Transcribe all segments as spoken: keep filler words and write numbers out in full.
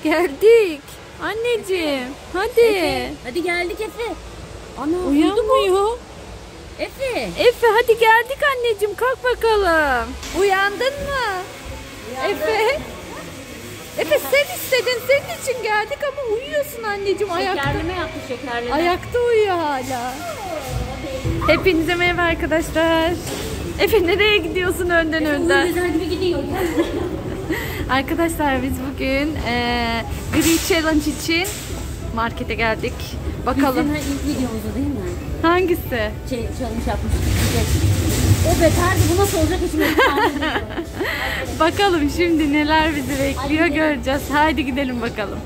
Geldik. Anneciğim hadi. Efe, hadi geldik Efe. Ana uyanmıyor. Efe. Efe hadi geldik anneciğim, kalk bakalım. Uyandın mı? Uyandım. Efe. Efe sen istedin, senin için geldik ama uyuyorsun anneciğim. Ayakta. Şekerleme yaptı, şekerleme. Ayakta uyuyor hala. Hepinize merhaba arkadaşlar. Efe nereye gidiyorsun önden Efe, önden? Efe gibi gidiyor. Arkadaşlar biz bugün e, Gri Challenge için markete geldik. Bakalım. Bizim ilk videomuzda değil mi? Hangisi? Şey, challenge yapmıştık. O beterdi, bu nasıl olacak hiç merak. Bakalım şimdi neler bizi bekliyor göreceğiz. Haydi gidelim bakalım.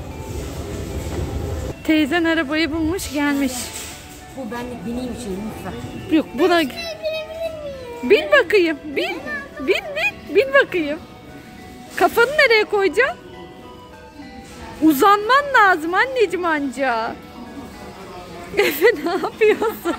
Teyzen arabayı bulmuş gelmiş. Bu benlik bineyim için lütfen. Yok buna... Bin bakayım. Bin. Bin bin. Bin bakayım. Kafanı nereye koyacaksın? Uzanman lazım anneciğim anca. Efe ne yapıyorsun?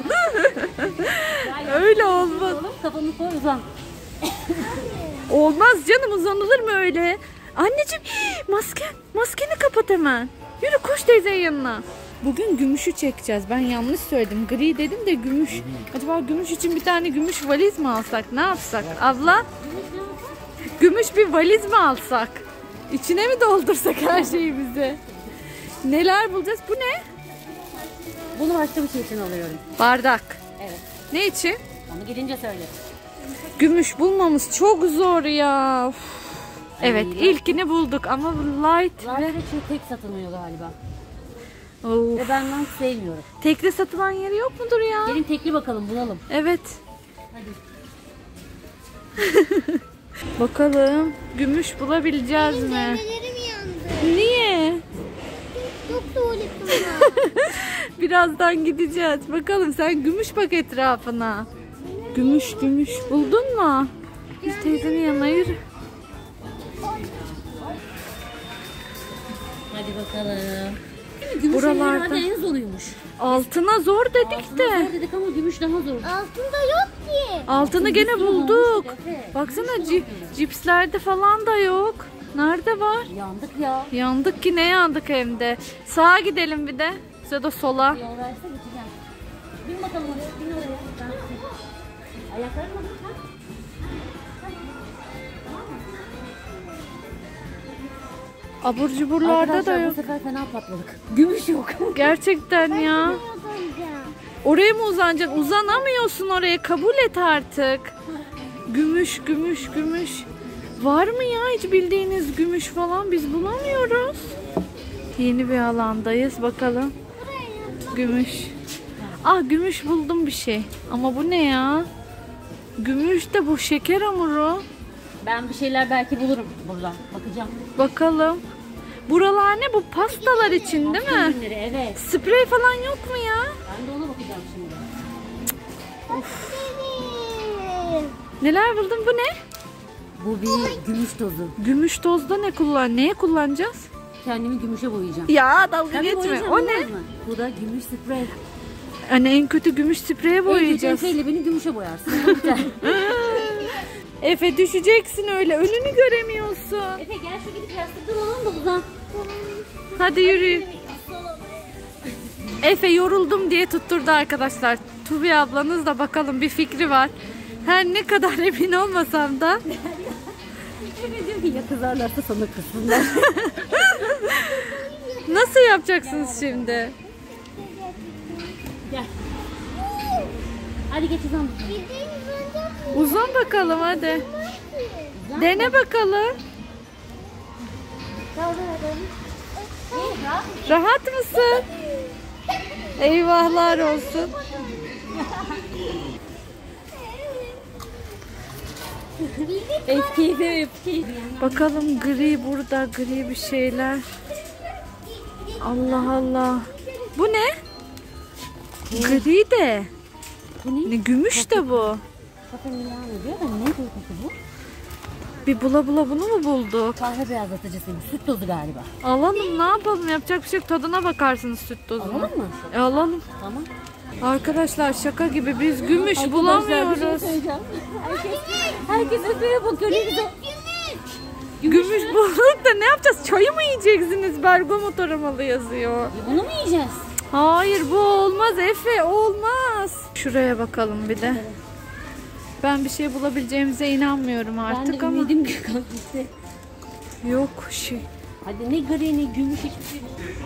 Öyle olmaz. Kafanı koy, uzan. Olmaz canım, uzanılır mı öyle? Anneciğim masken. Maskeni kapat hemen. Yürü koş teyzenin yanına. Bugün gümüşü çekeceğiz. Ben yanlış söyledim. Gri dedim de gümüş. Acaba gümüş için bir tane gümüş valiz mi alsak? Ne yapsak? Abla? Gümüş bir valiz mi alsak? İçine mi doldursak her şeyimizi? Neler bulacağız? Bu ne? Bunu başka bir şey için alıyorum. Bardak. Evet. Ne için? Onu gidince söyle. Gümüş bulmamız çok zor ya. Uf. Evet, Ay, ilkini bulduk ama light Light ve... ve şey tek satılmıyor galiba. Of. Ve ben light sevmiyorum. Tekli satılan yeri yok mudur ya? Gelin tekli bakalım, bulalım. Evet. Hadi. Bakalım gümüş bulabileceğiz mi? Develerim yandı. Niye? Çok tuvaletim var. Birazdan gideceğiz. Bakalım sen gümüş bak etrafına. Gümüş gümüş buldun mu? Biz teyzenin yanına yürü. Hadi bakalım. Gümüş Buralarda. herhalde en zoruymuş. Altına zor dedik Altına de. zor dedik ama gümüş daha zor. Altında yok ki. Altını Bir gene sürü bulduk. olmuş Efe. Baksana Gümüş ci- olmuş. cipslerde falan da yok. Nerede var? Yandık ya. Yandık ki ne yandık hem de. Sağa gidelim bir de. Ya da sola. Yol verse geçeceğim. Bin bakalım oraya, bin oraya. Ben ayaklarını mı? Abur cuburlarda da Arkadaşlar bu yok. sefer fena patladık. Gümüş yok. Gerçekten ya. Uzanacağım. Oraya mı uzanacaksın? Uzanamıyorsun oraya. Kabul et artık. Gümüş, gümüş, gümüş. Var mı ya hiç bildiğiniz gümüş falan? Biz bulamıyoruz. Yeni bir alandayız. Bakalım. Gümüş. Ah gümüş buldum bir şey. Ama bu ne ya? Gümüş de bu şeker hamuru. Ben bir şeyler belki bulurum buradan. Bakacağım. Bakalım. Buralar ne? Bu pastalar için değil mi? Ürünleri, evet. Sprey falan yok mu ya? Ben de ona bakacağım şimdi. Benim. Neler buldun? Bu ne? Bu bir gümüş tozu. Gümüş tozda ne kullan? Neye kullanacağız? Kendimi gümüşe boyayacağım. Ya dalga Tabii geçme. boyayacağım, O olmaz ne? mı? Bu da gümüş sprey. Hani en kötü gümüş spreye boyayacağız. Efe ile beni gümüşe boyarsın. Efe düşeceksin öyle. Önünü göremiyorsun. Efe gel şu gidip yastıktan alalım da buradan. Hadi yürü. Efe yoruldum diye tutturdu arkadaşlar. Tubi ablanız da bakalım bir fikri var. Her ne kadar emin olmasam da. Efe diyor ki ya kızarlarsa sana kızsınlar. Nasıl yapacaksınız şimdi? Gel. Hadi geç uzan. Uzan bakalım hadi. Dene bakalım. Rahat mısın? Eyvahlar olsun. Eski eski. Bakalım gri burada, gri bir şeyler. Allah Allah. Bu ne? Gri de. Bu ne? Ne gümüş de bu. Bakın ne diyor da ne diyor bu? Bir bula bula bunu mu buldu? Kahve beyazlatıcısıymış. Süt tozu galiba. Alalım, ne yapalım? Yapacak bir şey yok. Tadına bakarsınız süt tozuna. Alalım mı? E alalım. Tamam. Arkadaşlar şaka gibi biz gümüş Arkadaşlar, bulamıyoruz. bir şey söyleyeceğim. Herkes, herkes Efe'ye bakıyor. Ne güzel. Gümüş Gümüş mü? bulduk da ne yapacağız? Çayı mı yiyeceksiniz? Bergamot aromalı yazıyor. E, bunu mu yiyeceğiz? Hayır bu olmaz Efe, olmaz. Şuraya bakalım bir de. Ben bir şey bulabileceğimize inanmıyorum Ben artık de ama. ümidim kalktı. Yok şey. Hadi ne gri ne gümüş hiçbir şey.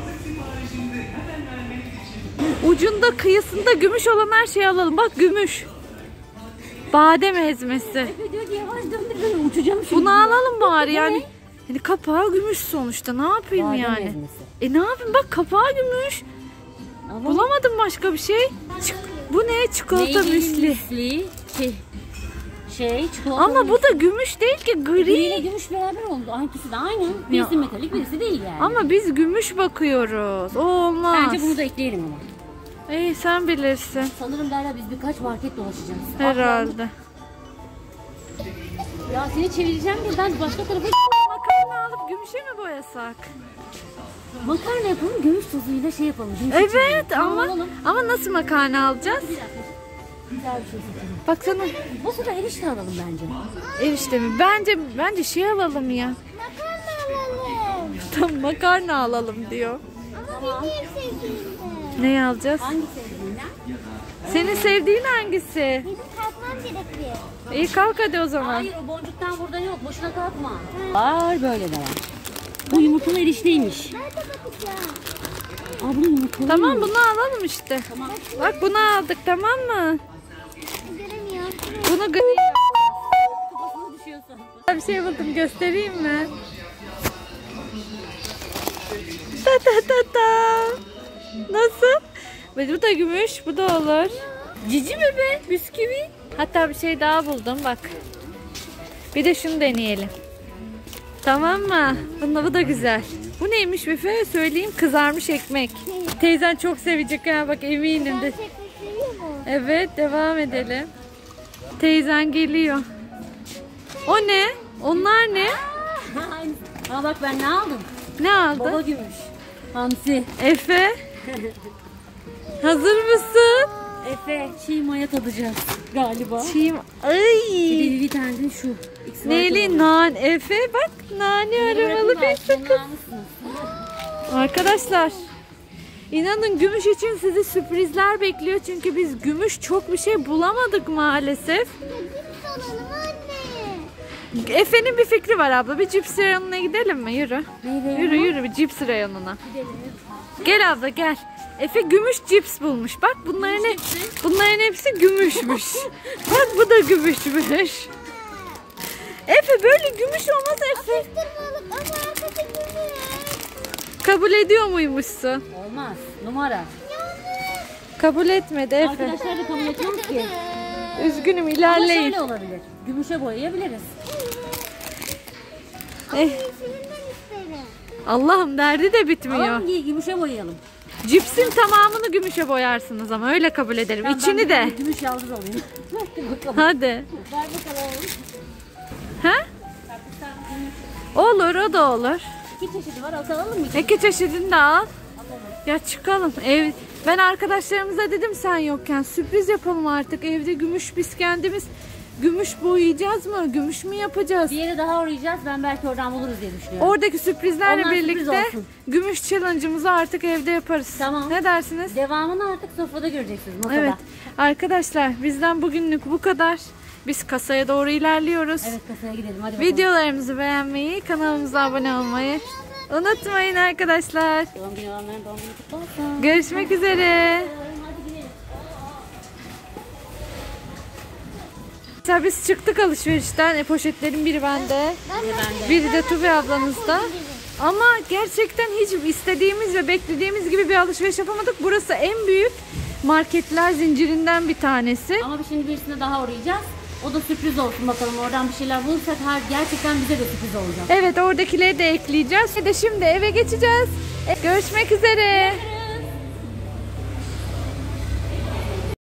Ucunda kıyısında gümüş olan her şeyi alalım. Bak gümüş. Badem ezmesi. Efe diyor ki yavaş döndür beni uçacağım şimdi. Bunu alalım bari yani. Yani kapağı gümüş sonuçta. Ne yapayım Badem yani? ezmesi. E ne yapayım? Bak kapağı gümüş. Ama Bulamadım başka bir şey. Çık- bu ne? Çikolata neyli müsli. müsli, Şey, şey çikolata Ama bu da gümüş değil ki, gri ile gri. gümüş beraber oldu. İkisi de aynı. Birisi metalik birisi değil yani. Ama biz gümüş bakıyoruz. O olmaz. Bence bunu da ekleyelim ama. İyi sen bilirsin. Sanırım Derya biz birkaç market dolaşacağız. Herhalde. Ya seni çevireceğim diye ben başka tarafa Makarna alıp gümüşe mi boyasak? makarna yapalım gümüş tozuyla şey yapalım. Gümüş Evet çevirelim. Tamam, ama alalım. ama nasıl makarna alacağız? Bir dakika. Güzel bir şey seçelim. Baksana Bu sırada erişte alalım bence. erişte mi? Bence bence şey alalım ya. Makarna alalım. Tam makarna alalım diyor. Ama benim sevdiğimde. Ne alacağız? Hangi sevdiğinden? Senin sevdiğin hangisi? Benim kalkmam gerekiyor. İyi kalk hadi o zaman. Hayır o boncuktan burada yok. Boşuna kalkma. Var böyle de var. Bu yumurtalı erişteymiş. Nerede bakacağım? Aa bu yumurtalı. Tamam bunu alalım işte. Tamam. Bak bunu aldık tamam mı? Göremiyorum. Bunu gri yap. Kafasına düşüyorsa. Bir şey buldum göstereyim mi? Ta ta ta ta. Nasıl? Bu da gümüş, bu da olur. Cici bebe, bisküvi. Hatta bir şey daha buldum bak. Bir de şunu deneyelim. Tamam mı? Bunda bu da güzel. Bu neymiş Befe? Söyleyeyim, kızarmış ekmek. Teyzen çok sevecek ha bak eminim de. Ben çekmek seviyor mu? Evet devam edelim. Teyzen geliyor. O ne? Onlar ne? Aa bak ben ne aldım? Ne aldı? Baba gümüş. Hamsi. Efe. Hazır mısın? Efe çiğ maya tadacağız galiba. Çiğim. Bir de Ay. Vivi tane şu. İkisi var Neyli tabii. nan Efe bak nane aromalı bir sakız. Arkadaşlar inanın gümüş için sizi sürprizler bekliyor çünkü biz gümüş çok bir şey bulamadık maalesef. Cips alalım anne. Efe'nin bir fikri var abla, bir cips reyonuna gidelim mi? Yürü. Neydi? Yürü yürü bir cips reyonuna. Gel abla gel. Efe gümüş cips bulmuş. Bak bunların hep, bunların hepsi gümüşmüş. Bak bu da gümüşmüş. Efe böyle gümüş olmaz Efe. Kırmalık ama arkası gümüş. Kabul ediyor muymuşsun? Olmaz. Numara. Kabul etmedi Efe. Arkadaşlar da kabul etmez ki. Üzgünüm Ama ilerleyin. şöyle olabilir. Gümüşe boyayabiliriz. Eh, Yeşilinden isterim. Allah'ım derdi de bitmiyor. Alalım giy, gümüşe boyayalım. Cipsin tamamını gümüşe boyarsınız ama öyle kabul ederim. Ben- ben İçini bir de. tane Gümüş yaldız alayım. Hadi bakalım. Hadi. Ver bakalım. Ha? Olur o da olur. İki çeşidi var. Alalım mı? İki çeşidini de al. Ya çıkalım. Ev... Ben arkadaşlarımıza dedim sen yokken sürpriz yapalım artık. Evde gümüş biz kendimiz gümüş boyayacağız mı? Gümüş mü yapacağız? Bir yere daha uğrayacağız. Ben belki oradan buluruz diye düşünüyorum. Oradaki sürprizlerle Onlar sürpriz birlikte olsun. gümüş challenge'ımızı artık evde yaparız. Tamam. Ne dersiniz? Devamını artık sofrada göreceksiniz. Masada. Evet. Arkadaşlar bizden bugünlük bu kadar. Biz kasaya doğru ilerliyoruz. Evet kasaya gidelim. Hadi bakalım. Videolarımızı beğenmeyi, kanalımıza abone olmayı unutmayın arkadaşlar. Doğum günü olanların doğum günü kutlu olsun. Görüşmek üzere. Hadi gidelim. Mesela biz çıktık alışverişten. E, poşetlerin biri bende. Ben de. Biri de Tubi ablanızda. Ama gerçekten hiç istediğimiz ve beklediğimiz gibi bir alışveriş yapamadık. Burası en büyük marketler zincirinden bir tanesi. Ama biz şimdi birisine daha uğrayacağız. O da sürpriz olsun bakalım. Oradan bir şeyler bulursak her gerçekten bize de sürpriz olacak. Evet oradakileri de ekleyeceğiz. Ve de şimdi eve geçeceğiz. E, Görüşmek üzere.